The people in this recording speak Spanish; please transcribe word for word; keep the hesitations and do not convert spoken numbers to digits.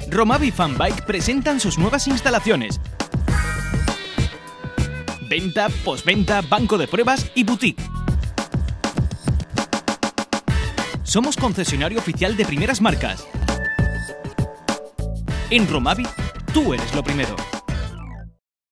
Romavi Fanbike presentan sus nuevas instalaciones. Venta, postventa, banco de pruebas y boutique. Somos concesionario oficial de primeras marcas. En Romavi, tú eres lo primero.